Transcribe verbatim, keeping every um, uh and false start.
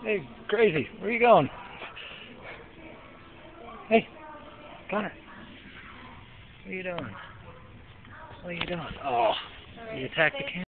Hey, crazy. Where are you going? Hey, Connor. What are you doing? What are you doing? Oh, you attacked the camera.